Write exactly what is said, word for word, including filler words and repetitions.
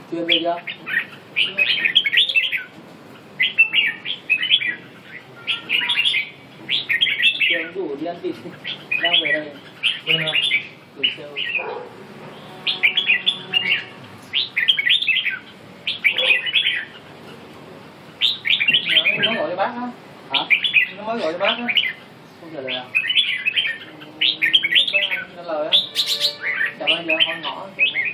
Chuyên về chưa? Chuyên đủ đi ăn thịt. Đang về đây. Vâng ạ. Gửi sale. Nó gọi cho bác á. Hả? Nó mới gọi cho bác á. Không trả lời à? Bác ăn trả lời á. Chào anh giờ con ngõ.